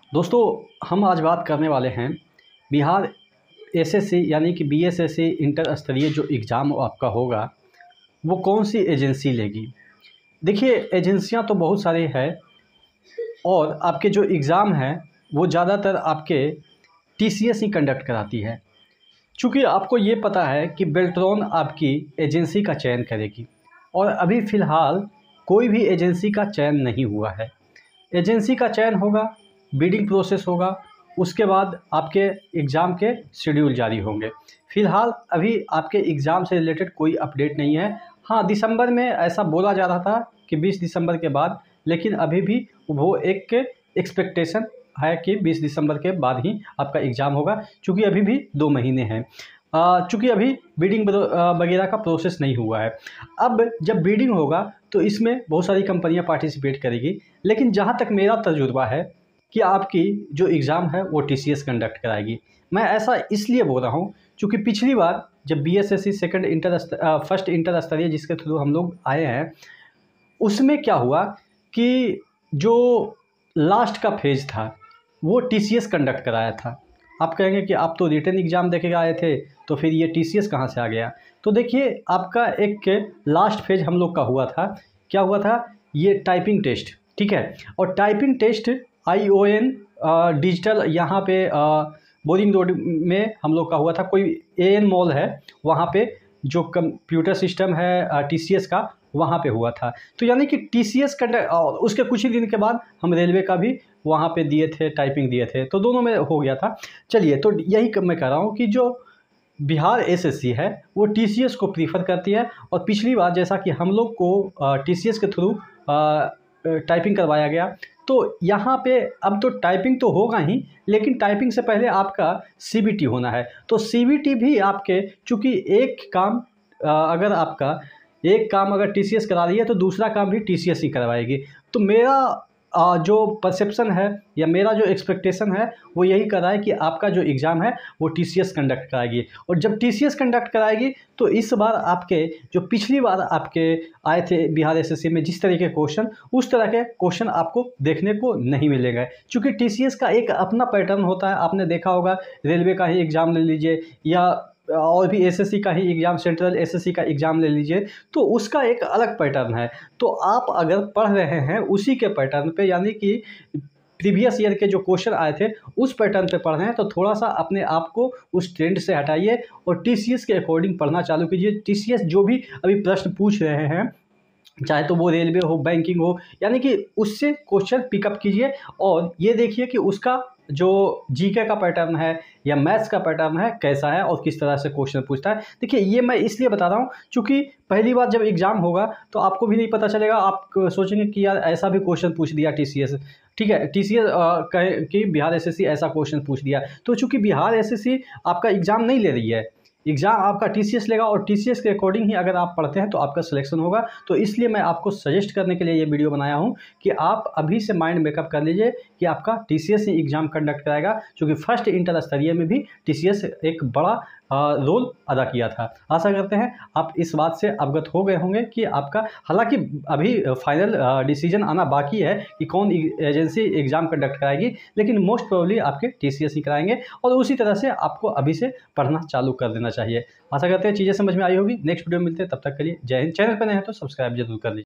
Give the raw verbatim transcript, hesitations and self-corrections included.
दोस्तों, हम आज बात करने वाले हैं बिहार एसएससी यानी कि बीएसएससी इंटर स्तरीय जो एग्ज़ाम आपका होगा वो कौन सी एजेंसी लेगी। देखिए, एजेंसियां तो बहुत सारी है और आपके जो एग्ज़ाम हैं वो ज़्यादातर आपके टीसीएस ही कंडक्ट कराती है। चूँकि आपको ये पता है कि बेल्ट्रॉन आपकी एजेंसी का चयन करेगी और अभी फ़िलहाल कोई भी एजेंसी का चयन नहीं हुआ है। एजेंसी का चयन होगा, बिडिंग प्रोसेस होगा, उसके बाद आपके एग्ज़ाम के शेड्यूल जारी होंगे। फ़िलहाल अभी आपके एग्ज़ाम से रिलेटेड कोई अपडेट नहीं है। हाँ, दिसंबर में ऐसा बोला जा रहा था कि बीस दिसंबर के बाद, लेकिन अभी भी वो एक एक्सपेक्टेशन है कि बीस दिसंबर के बाद ही आपका एग्ज़ाम होगा, चूँकि अभी भी दो महीने हैं। चूँकि अभी बिडिंग वगैरह का प्रोसेस नहीं हुआ है। अब जब बिडिंग होगा तो इसमें बहुत सारी कंपनियां पार्टिसिपेट करेगी, लेकिन जहां तक मेरा तजुर्बा है कि आपकी जो एग्ज़ाम है वो टीसीएस कंडक्ट कराएगी। मैं ऐसा इसलिए बोल रहा हूं क्योंकि पिछली बार जब BSSC second inter first inter स्तरीय जिसके थ्रू हम लोग आए हैं, उसमें क्या हुआ कि जो लास्ट का फेज था वो टीसीएस कंडक्ट कराया था। आप कहेंगे कि आप तो रिटन एग्ज़ाम देके आए थे, तो फिर ये टीसीएस कहाँ से आ गया। तो देखिए, आपका एक लास्ट फेज हम लोग का हुआ था। क्या हुआ था? ये टाइपिंग टेस्ट, ठीक है। और टाइपिंग टेस्ट आईओएन डिजिटल यहाँ पे बोरिंग रोड में हम लोग का हुआ था। कोई एएन मॉल है, वहाँ पे जो कंप्यूटर सिस्टम है टीसीएस का, वहाँ पे हुआ था। तो यानी कि टीसीएस कंडक्ट, और उसके कुछ ही दिन के बाद हम रेलवे का भी वहाँ पे दिए थे, टाइपिंग दिए थे, तो दोनों में हो गया था। चलिए, तो यही मैं कह रहा हूँ कि जो बिहार एसएससी है वो टीसीएस को प्रीफर करती है। और पिछली बार जैसा कि हम लोग को टीसीएस के थ्रू टाइपिंग करवाया गया, तो यहाँ पे अब तो टाइपिंग तो होगा ही, लेकिन टाइपिंग से पहले आपका सीबीटी होना है। तो सीबीटी भी आपके, चूँकि एक काम अगर आपका एक काम अगर टीसीएस करा रही है तो दूसरा काम भी टीसीएस ही करवाएगी। तो मेरा आ, जो परसेप्शन है या मेरा जो एक्सपेक्टेशन है वो यही कर रहा है कि आपका जो एग्ज़ाम है वो टीसीएस कंडक्ट कराएगी। और जब टीसीएस कंडक्ट कराएगी तो इस बार आपके जो पिछली बार आपके आए थे बिहार एसएससी में जिस तरह के क्वेश्चन, उस तरह के क्वेश्चन आपको देखने को नहीं मिलेंगे। क्योंकि टीसीएस का एक अपना पैटर्न होता है। आपने देखा होगा, रेलवे का ही एग्ज़ाम ले लीजिए या और भी एसएससी का ही एग्ज़ाम, सेंट्रल एसएससी का एग्ज़ाम ले लीजिए, तो उसका एक अलग पैटर्न है। तो आप अगर पढ़ रहे हैं उसी के पैटर्न पे, यानी कि प्रीवियस ईयर के जो क्वेश्चन आए थे उस पैटर्न पे पढ़ रहे हैं, तो थोड़ा सा अपने आप को उस ट्रेंड से हटाइए और टीसीएस के अकॉर्डिंग पढ़ना चालू कीजिए। टीसीएस जो भी अभी प्रश्न पूछ रहे हैं, चाहे तो वो रेलवे हो, बैंकिंग हो, यानी कि उससे क्वेश्चन पिकअप कीजिए और ये देखिए कि उसका जो जीके का पैटर्न है या मैथ्स का पैटर्न है कैसा है और किस तरह से क्वेश्चन पूछता है। देखिए, ये मैं इसलिए बता रहा हूँ क्योंकि पहली बार जब एग्ज़ाम होगा तो आपको भी नहीं पता चलेगा। आप सोचेंगे कि यार ऐसा भी क्वेश्चन पूछ दिया टीसीएस, ठीक है, टीसीएस कहे कि बिहार एसएससी ऐसा क्वेश्चन पूछ दिया। तो चूँकि बिहार एसएससी आपका एग्ज़ाम नहीं ले रही है, एग्ज़ाम आपका टीसीएस लेगा और टीसीएस के अकॉर्डिंग ही अगर आप पढ़ते हैं तो आपका सिलेक्शन होगा। तो इसलिए मैं आपको सजेस्ट करने के लिए ये वीडियो बनाया हूँ कि आप अभी से माइंड मेकअप कर लीजिए कि आपका टीसीएस ही एग्ज़ाम कंडक्ट कराएगा, क्योंकि फर्स्ट इंटर स्तरीय में भी टीसीएस एक बड़ा रोल अदा किया था। आशा करते हैं आप इस बात से अवगत हो गए होंगे कि आपका, हालांकि अभी फाइनल डिसीजन आना बाकी है कि कौन एजेंसी एग्ज़ाम कंडक्ट कराएगी, लेकिन मोस्ट प्रोबेबली आपके टीसीएस ही कराएंगे और उसी तरह से आपको अभी से पढ़ना चालू कर देना चाहिए। आशा करते हैं चीज़ें समझ में आई होगी। नेक्स्ट वीडियो में मिलते हैं, तब तक के लिए जय हिंद। चैनल पर नए हैं तो सब्सक्राइब जरूर कर लीजिए।